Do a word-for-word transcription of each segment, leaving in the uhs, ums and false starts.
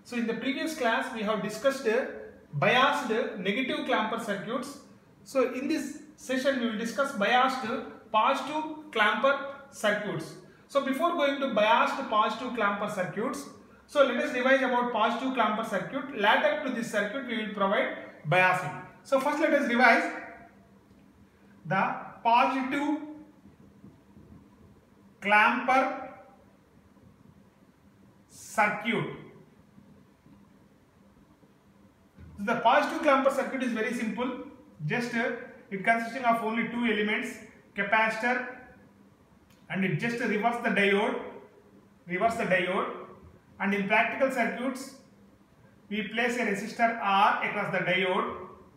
So in the previous class we have discussed biased negative clamper circuits. So in this session we will discuss biased positive clamper circuits. So before going to biased positive clamper circuits, so let us revise about positive clamper circuit. Later to this circuit we will provide biasing. So first let us revise the positive clamper circuit. The positive clamper circuit is very simple. Just uh, it consisting of only two elements, capacitor, and it just reverse the diode, reverse the diode. And in practical circuits, we place a resistor R across the diode,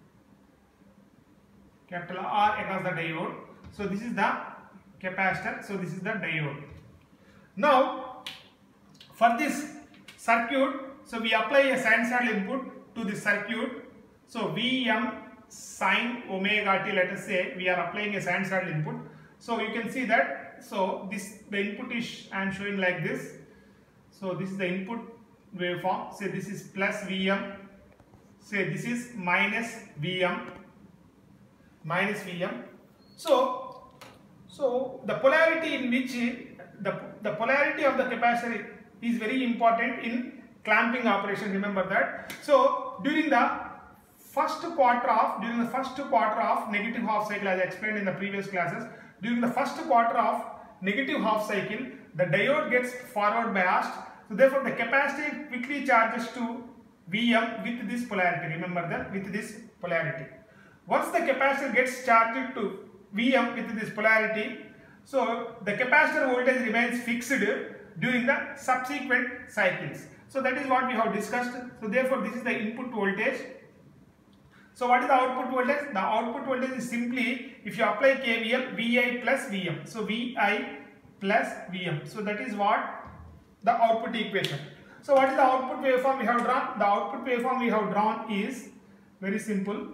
capital R across the diode. So this is the capacitor. So this is the diode. Now, for this circuit, so we apply a sinusoidal input to this circuit. So Vm sine omega t, let us say we are applying a sinusoidal input. So you can see that, so this the input is I am showing like this. So this is the input waveform. Say this is plus Vm, say this is minus Vm, minus Vm. So, so the polarity in which the, the polarity of the capacitor is very important in clamping operation, remember that. So during the first quarter of, during the first quarter of negative half cycle, as I explained in the previous classes, during the first quarter of negative half cycle, the diode gets forward biased. So therefore the capacitor quickly charges to Vm with this polarity, remember that, with this polarity. Once the capacitor gets charged to Vm with this polarity, so the capacitor voltage remains fixed during the subsequent cycles. So that is what we have discussed. So therefore this is the input voltage. So what is the output voltage? The output voltage is simply, if you apply K V L, Vi plus Vm. So Vi plus Vm. So that is what the output equation. So what is the output waveform we have drawn? The output waveform we have drawn is very simple.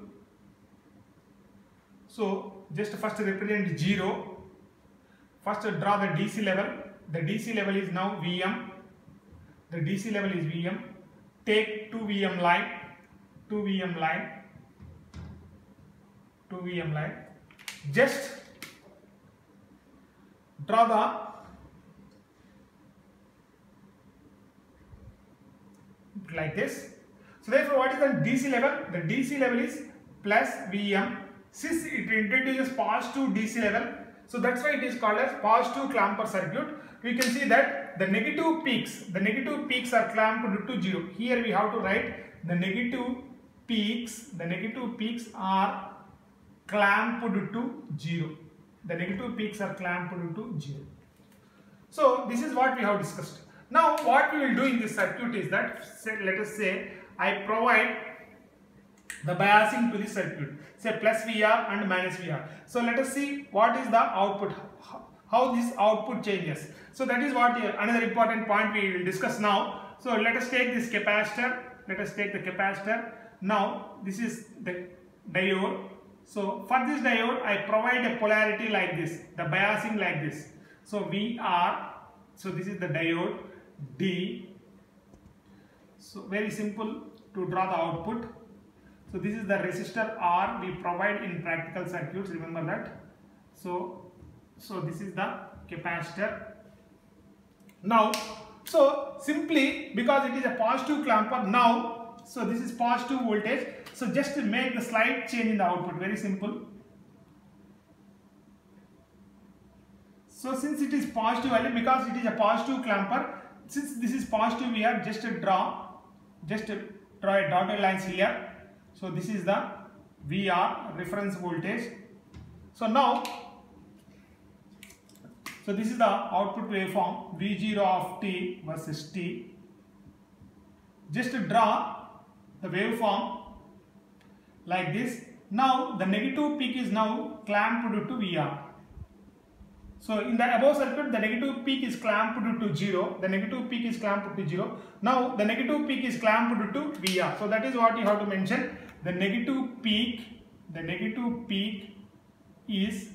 So just first represent zero. First draw the D C level. The D C level is now Vm. The D C level is Vm. Take two Vm line, two Vm line, two Vm line. Just draw the like this. So therefore what is the D C level? The D C level is plus Vm. Since it introduces positive D C level, so that's why it is called as positive clamper circuit. We can see that the negative peaks, the negative peaks are clamped to zero. Here we have to write the negative peaks, the negative peaks are clamped to zero. The negative peaks are clamped to zero. So this is what we have discussed. Now what we will do in this circuit is that, say, let us say I provide the biasing to this circuit, say plus V R and minus V R. So let us see what is the output, how this output changes. So that is what another important point we will discuss now. So let us take this capacitor, let us take the capacitor. Now this is the diode. So for this diode I provide a polarity like this, the biasing like this. So V R, so this is the diode D. So very simple to draw the output. So this is the resistor R we provide in practical circuits, remember that. So, so this is the capacitor. Now, so simply because it is a positive clamper now, so this is positive voltage. So just to make the slight change in the output, very simple. So since it is positive value, because it is a positive clamper, since this is positive, we have just to draw, just to draw a dotted lines here. So this is the V R, reference voltage. So now, so this is the output waveform V zero of t versus t. Just to draw the waveform like this. Now the negative peak is now clamped to V R. So in the above circuit, the negative peak is clamped to zero. The negative peak is clamped to zero. Now the negative peak is clamped to V R. So that is what you have to mention. The negative peak, the negative peak is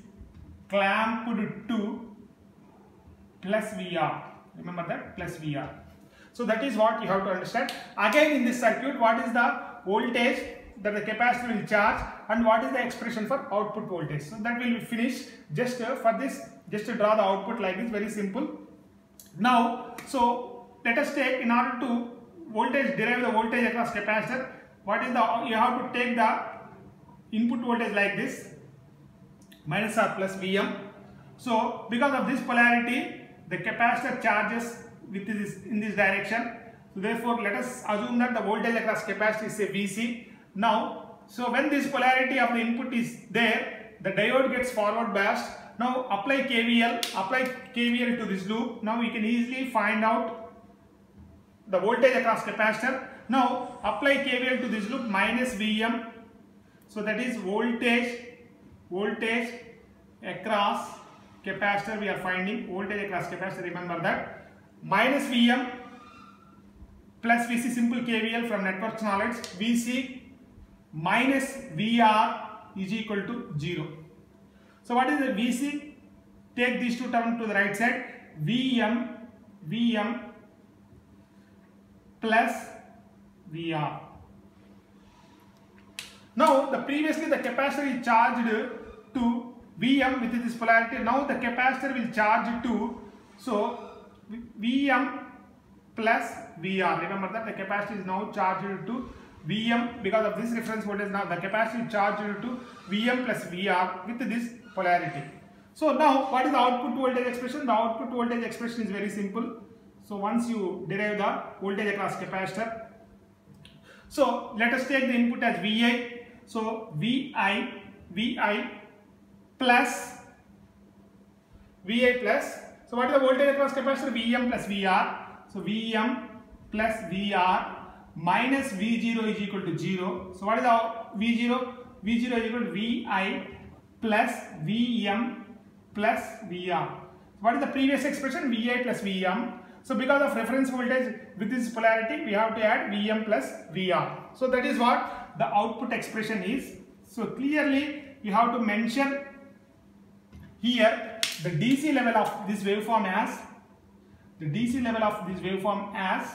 clamped to plus V R. Remember that, plus V R. So that is what you have to understand. Again in this circuit, what is the voltage that the capacitor will charge and what is the expression for output voltage. So that will finish. Just uh, for this, just to draw the output like this, very simple. Now, so let us take, in order to voltage, derive the voltage across capacitor, what is the, you have to take the input voltage like this, minus or plus Vm. So because of this polarity, the capacitor charges with this in this direction. So therefore, let us assume that the voltage across capacitor is say V C. Now, so when this polarity of the input is there, the diode gets forward biased. Now apply K V L, apply K V L to this loop. Now we can easily find out the voltage across capacitor. Now apply K V L to this loop, minus Vm. So that is voltage, voltage across capacitor we are finding, voltage across capacitor, remember that, minus Vm plus V C, simple K V L from network knowledge, V C minus V R is equal to zero. So what is the V C? Take these two terms to the right side, Vm, Vm plus V R. Now the previously the capacitor is charged to Vm with this polarity. Now the capacitor will charge to, so Vm plus V R. Remember that the capacitor is now charged to Vm because of this reference voltage. Now the capacitor is charged to Vm plus V R with this polarity. So now what is the output voltage expression? The output voltage expression is very simple. So once you derive the voltage across capacitor, so let us take the input as Vi. So Vi, Vi plus Vi plus. So what is the voltage across capacitor? Vm plus V R. So Vm plus V R minus V zero is equal to zero. So what is the V zero? V zero is equal to Vi plus Vm plus V R. What is the previous expression? Vi plus Vm. So because of reference voltage with this polarity, we have to add Vm plus V R. So that is what the output expression is. So clearly you have to mention here the D C level of this waveform as, the D C level of this waveform as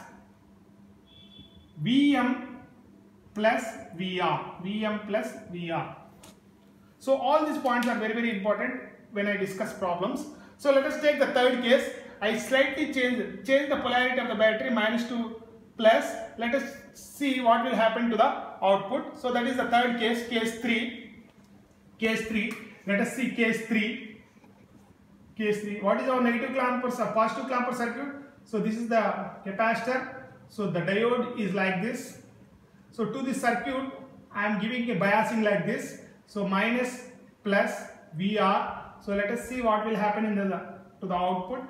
Vm plus V R, Vm plus V R. So all these points are very very important when I discuss problems. So let us take the third case. I slightly change, change the polarity of the battery, minus to plus. Let us see what will happen to the output. So that is the third case, case three. Case three. Let us see case three. Case three. What is our negative clamper, positive clamper circuit? So this is the capacitor. So the diode is like this. So to this circuit, I am giving a biasing like this. So minus plus V R. So let us see what will happen in the to the output.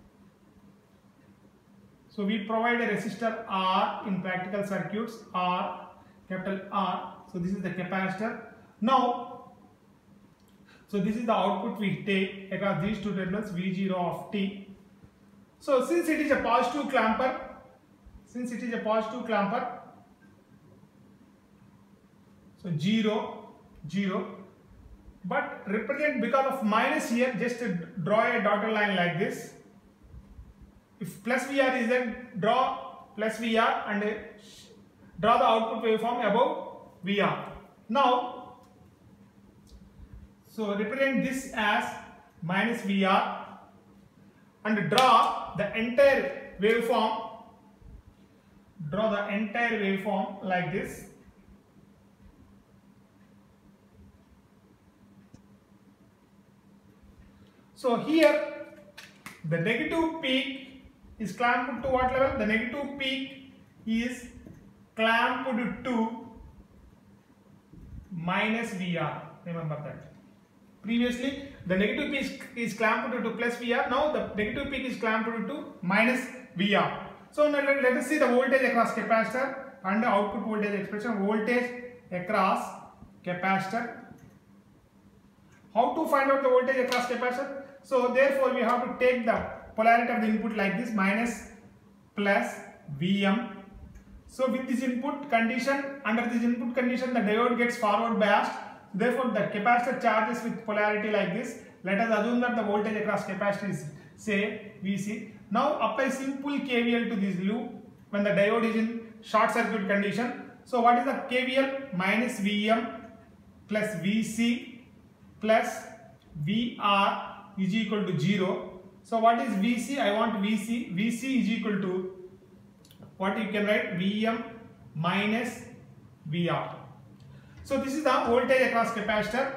So we provide a resistor R in practical circuits, R, capital R. So this is the capacitor. Now, so this is the output we take across these two terminals, V zero of T. So since it is a positive clamper, since it is a positive clamper, so zero, zero, but represent because of minus here, just draw a dotted line like this. If plus V R is there, draw plus V R and draw the output waveform above V R. Now, so represent this as minus V R and draw the entire waveform, draw the entire waveform like this. So here the negative peak is clamped to what level? The negative peak is clamped to minus V R. Remember that. Previously the negative peak is clamped to plus V R. Now the negative peak is clamped to minus V R. So now let, let us see the voltage across capacitor and the output voltage expression. Voltage across capacitor. How to find out the voltage across capacitor? So therefore we have to take the polarity of the input like this, minus plus Vm. So with this input condition, under this input condition the diode gets forward biased. Therefore the capacitor charges with polarity like this. Let us assume that the voltage across capacitor is say V C. Now apply simple K V L to this loop. when the diode is in short circuit condition. So what is the K V L? Minus V M plus V C plus V R is equal to zero. So what is V C? I want V C. V C is equal to what you can write? V M minus V R. So this is the voltage across capacitor.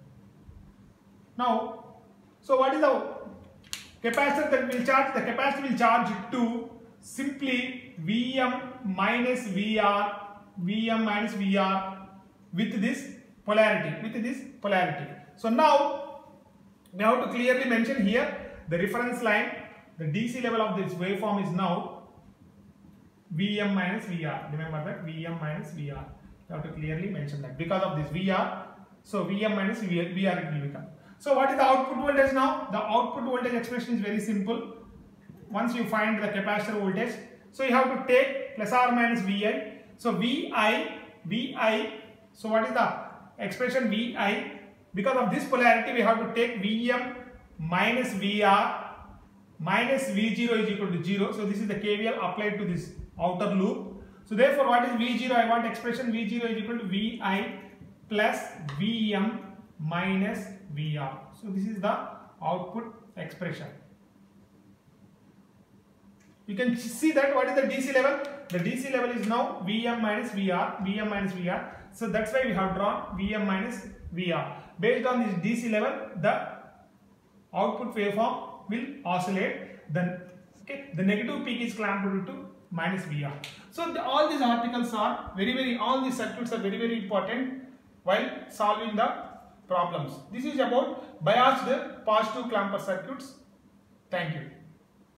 Now, so what is the capacitor that will charge? The capacitor will charge to simply V M minus V R, V M minus V R with this polarity, with this polarity. So now we have to clearly mention here the reference line, the D C level of this waveform is now V M minus V R. Remember that V M minus V R. You have to clearly mention that because of this V R. So V M minus V R it will become. So what is the output voltage now? The output voltage expression is very simple. Once you find the capacitor voltage, so you have to take plus or minus V I. So V I, V I. So what is the expression V I? Because of this polarity, we have to take V M minus V R minus V zero is equal to zero. So this is the K V L applied to this outer loop. So therefore, what is V zero? I want expression V zero is equal to V I plus V M minus V R. So this is the output expression. You can see that what is the D C level? The D C level is now V M minus V R, V M minus V R. So that's why we have drawn V M minus V R. Based on this D C level, the output waveform will oscillate. Then, okay, the negative peak is clamped to minus V R. So the, all these articles are very, very, all these circuits are very, very important while solving the problems. This is about biased positive clamper circuits. Thank you.